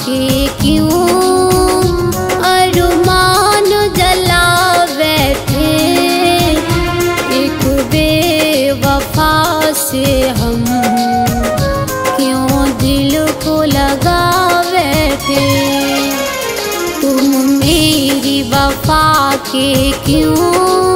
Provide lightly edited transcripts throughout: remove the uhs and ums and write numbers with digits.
के क्यों अरमान जला बैठे। एक बेवफा से हम क्यों दिल को लगा बैठे। तुम मेरी वफा के क्यों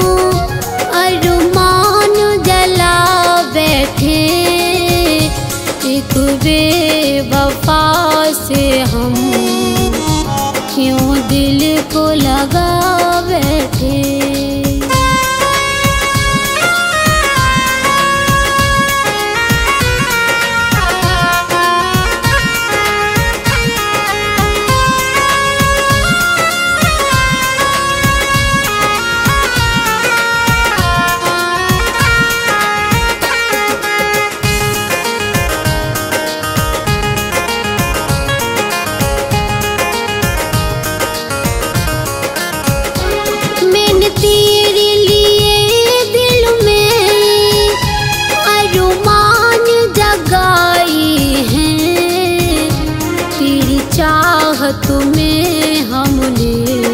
अरमान जला बैठे। एक बेवफा से हम क्यों दिल को लगा बैठे। तेरे लिए दिल में अरमान जगाई है। तेरी चाहत में हमने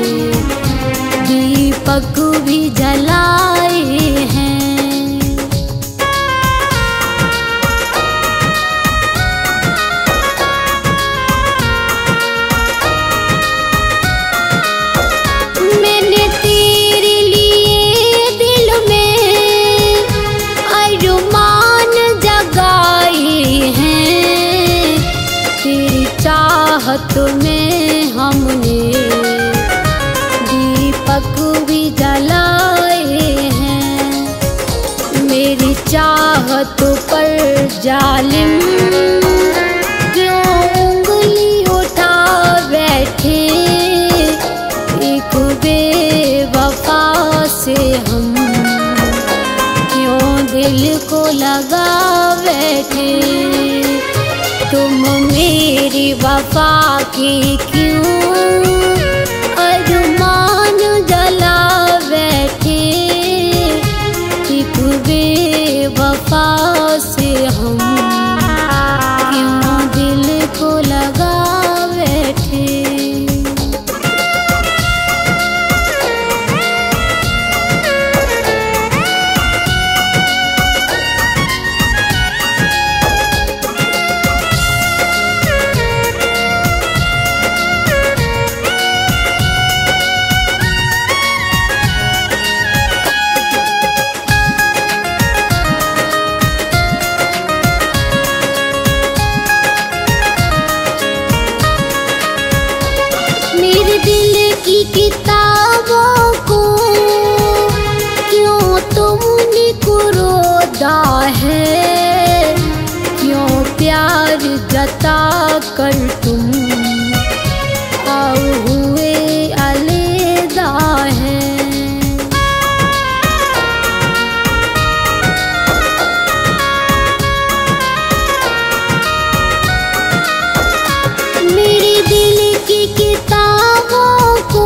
दीपक भी जलाए हैं। चाहत में हमने दीपक भी जलाए हैं। मेरी चाहत पर जालिम क्यों उंगली उठा बैठे। एक बेवफा से हम क्यों दिल को लगा बैठे। तुम मेरी वफा के क्यों अरमान जला बैठे। एक बेवफा से हम क्यों दिल को लगा बैठे। दिल की किताबों को क्यों तुमने कुरोदा है। क्यों प्यार जता कर तुम आओ हुए अलविदा है। मेरे दिल की किताबों को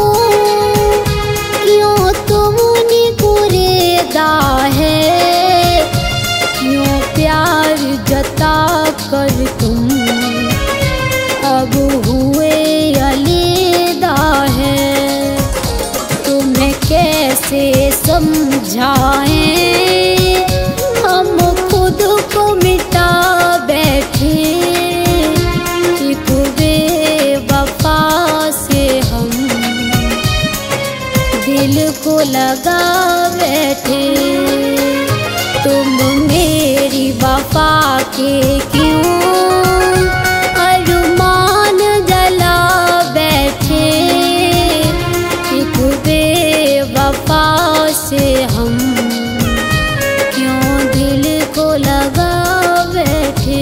क्यों तुमने कुरेदा है। क्यों प्यार जता कर तुम अब हुए अलविदा है। तुम्हें कैसे समझाएं हम खुद को मिटा बैठे। एक बेवफा से हम दिल को लगा बैठे। तुम मेरी वफा के क्यों अरमान जला बैठे। एक बेवफा से हम क्यों दिल को लगा बैठे।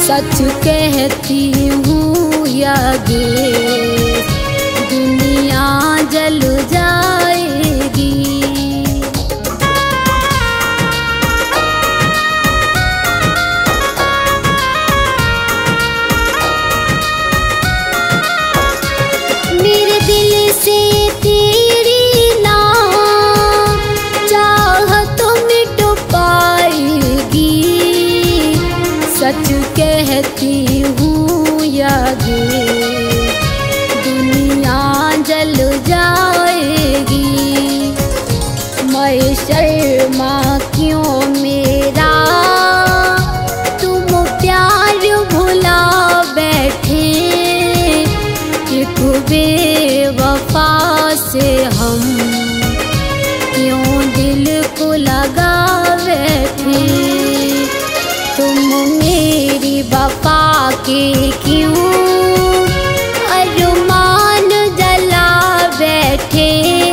सच कहती हूँ यागे दुनिया जल जाएगी। मेरे दिल से तेरी ना चाहत मिट पाएगी। सच कहती हूँ यागे दुनिया जल जाएगी। मैं शर्मा क्यों मेरा तुम प्यार भुला बैठे। एक बेवफा से हम क्यों दिल को लगा बैठे। तुम मेरी वफा के क्यों अरमान जला बैठे।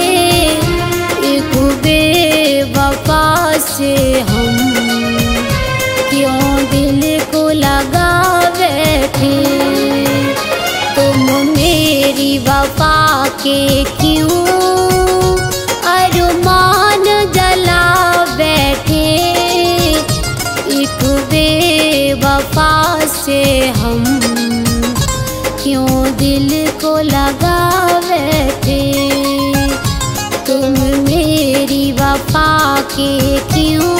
एक बेवफा से हम क्यों दिल को लगा बैठे। तुम मेरी वफा के क्यों अरमान जला बैठे। एक बेवफा से हम क्यों दिल को लगा बैठे। तुम मेरी वफा के क्यों